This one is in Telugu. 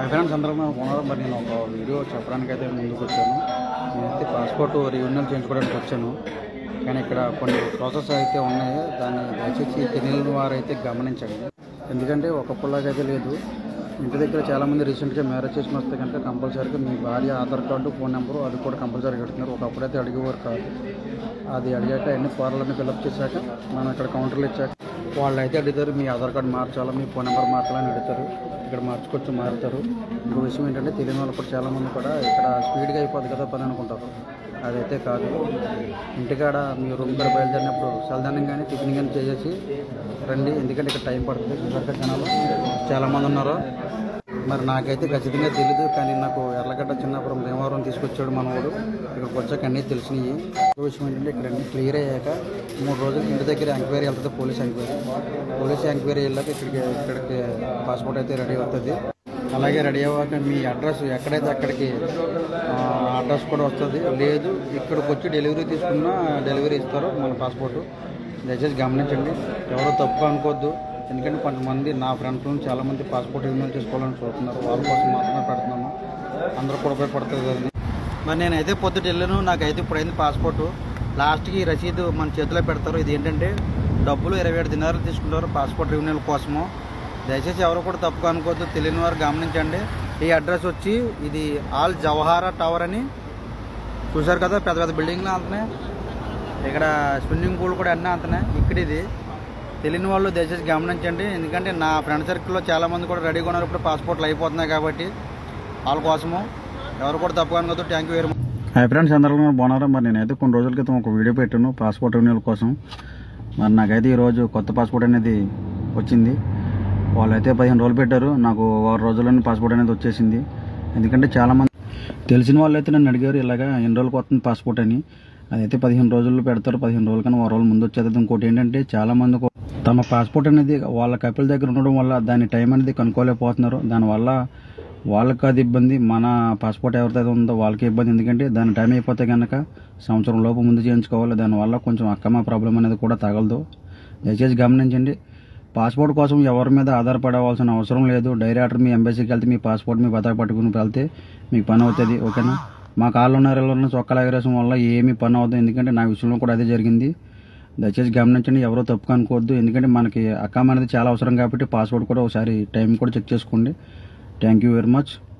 ఫ్రెండ్స్ అందరూ ఉన్నారు. మరి నేను ఒక వీడియో చెప్పడానికైతే ముందుకు వచ్చాను. నేనైతే పాస్పోర్ట్ రిన్యూవల్ చేయించుకోవడానికి వచ్చాను. కానీ ఇక్కడ కొన్ని ప్రాసెస్ అయితే ఉన్నాయి. దాన్ని దయచేసి తెలియని వారైతే గమనించండి. ఎందుకంటే ఒకప్పుడులాగైతే లేదు. ఇంటి దగ్గర చాలామంది రీసెంట్గా మ్యారేజ్ చేసుకుని వస్తే కనుక కంపల్సరీగా మీ భార్య ఆధార్ కార్డు, ఫోన్ నెంబరు అది కూడా కంపల్సరీగా అడుగుతున్నారు. ఒకప్పుడైతే అడిగేవారు కాదు. అది అడిగాక అన్ని ఫారాలన్నీ ఫిల్అప్ చేశాక మనం ఇక్కడ కౌంటర్లు ఇచ్చాక వాళ్ళు అయితే అడుగుతారు, మీ ఆధార్ కార్డు మార్చాలా, మీ ఫోన్ నెంబర్ మార్చాలని అడుగుతారు. ఇక్కడ మార్చుకోవచ్చు, మారుతారు. ఇంకో విషయం ఏంటంటే తెలియని వాళ్ళు కూడా చాలామంది కూడా ఇక్కడ స్పీడ్గా అయిపోద్ది కదా పని అనుకుంటారు. అదైతే కాదు. ఇంటికాడ మీ రూమ్ కూడా బయలుదేరినప్పుడు చల్లదనం కానీ టిఫిన్ కానీ చేసేసి రండి. ఎందుకంటే ఇక్కడ టైం పడుతుంది. చూసాక జనాలు చాలామంది ఉన్నారు. మరి నాకైతే ఖచ్చితంగా తెలీదు. కానీ నాకు ఎర్లగడ్డ చిన్నపురం భీమవరం తీసుకొచ్చాడు మనవాడు. ఇక్కడికి వచ్చాక అన్నీ తెలిసినాయి. విషయం ఏంటంటే ఇక్కడ అన్నీ క్లియర్ అయ్యాక 3 రోజులు ఇంటి దగ్గర ఎంక్వైరీ వెళ్తుంది. పోలీస్ ఎంక్వైరీ వెళ్ళాక ఇక్కడికి పాస్పోర్ట్ అయితే రెడీ అవుతుంది. అలాగే రెడీ అవ్వక మీ అడ్రస్ ఎక్కడైతే అక్కడికి అడ్రస్ కూడా వస్తుంది. లేదు ఇక్కడికి వచ్చి డెలివరీ తీసుకున్నా డెలివరీ ఇస్తారు మన పాస్పోర్టు. దయచేసి గమనించండి, ఎవరో తప్పు అనుకోవద్దు. ఎందుకంటే కొంతమంది నా ఫ్రెండ్స్ చాలామంది పాస్పోర్ట్ రిన్యూవల్ చేసుకోవాలని చూస్తున్నారు. వాళ్ళ కోసం మాత్రమే పెడుతున్నాను. అందరూ కూడా ఉపయోగపడుతుంది కదండి. మరి నేనైతే పొద్దుట వెళ్ళాను. నాకైతే ఇప్పుడైంది పాస్పోర్టు. లాస్ట్కి రసీదు మన చేతిలో పెడతారు. ఇది ఏంటంటే డబ్బులు 27 దినాలు తీసుకుంటారు పాస్పోర్ట్ రిన్యూవల్ కోసము. దయచేసి ఎవరు కూడా తప్పుగా అనుకోవద్దు. తెలియని వారు గమనించండి. ఈ అడ్రస్ వచ్చి ఇది ఆల్ జవహారా టవర్ అని చూశారు కదా, పెద్ద పెద్ద బిల్డింగ్లు అంతనే. ఇక్కడ స్విమ్మింగ్ పూల్ కూడా అన్నీ అంతనే. ఇక్కడ ఇది తెలియని వాళ్ళు దయచేసి గమనించండి. ఎందుకంటే నా ఫ్రెండ్ సర్కిల్లో చాలామంది కూడా రెడీగా ఉన్నారు. ఇప్పుడు పాస్పోర్ట్లు అయిపోతున్నాయి కాబట్టి వాళ్ళ కోసము ఎవరు కూడా తప్పుగా అనుకోవద్దు. Thank you very much. Hi friends, అందరూ బాగున్నారా? మరి నేనైతే కొన్ని రోజుల క్రితం ఒక వీడియో పెట్టాను పాస్పోర్ట్ రిన్యూవల్ కోసం. మరి నాకైతే ఈరోజు కొత్త పాస్పోర్ట్ అనేది వచ్చింది. వాళ్ళైతే 15 రోజులు పెట్టారు. నాకు 6 రోజుల్లోనే పాస్పోర్ట్ అనేది వచ్చేసింది. ఎందుకంటే చాలామంది తెలిసిన వాళ్ళు అయితే నన్ను అడిగారు, ఇలాగా ఎన్ని రోజులకు వస్తుంది పాస్పోర్ట్ అని. అదైతే 15 రోజుల్లో పెడతారు. 15 రోజుల కన్నా 6 రోజుల ముందు వచ్చేది. ఇంకోటి ఏంటంటే చాలామంది తమ పాస్పోర్ట్ అనేది వాళ్ళ కపిల్ దగ్గర ఉండడం వల్ల దాని టైం అనేది కనుక్కోలేకపోతున్నారు. దానివల్ల వాళ్ళకి అది ఇబ్బంది, మన పాస్పోర్ట్ ఎవరిదైతే ఉందో వాళ్ళకి ఇబ్బంది. ఎందుకంటే దాని టైం అయిపోతే కనుక సంవత్సరం లోపు ముందు చేయించుకోవాలి. దానివల్ల కొంచెం అక్కమ ప్రాబ్లం అనేది కూడా తగలదు. దయచేసి గమనించండి. పాస్పోర్ట్ కోసం ఎవరి మీద ఆధారపడవలసిన అవసరం లేదు. డైరెక్టర్ మీ ఎంబసీకి వెళ్తే మీ పాస్పోర్ట్ మీ పతా పట్టుకుని వెళ్తే మీకు పని అవుతుంది. ఓకేనా? మా కాళ్ళు ఉన్న చొక్కాల ఎగరేసం వల్ల ఏమీ పని అవుతుంది. ఎందుకంటే నా విషయంలో కూడా అదే జరిగింది. దయచేసి గమనించండి, ఎవరో తప్పు అనుకోవద్దు. ఎందుకంటే మనకి అక్కమ అనేది చాలా అవసరం కాబట్టి పాస్పోర్ట్ కూడా ఒకసారి టైం కూడా చెక్ చేసుకోండి. Thank you very much.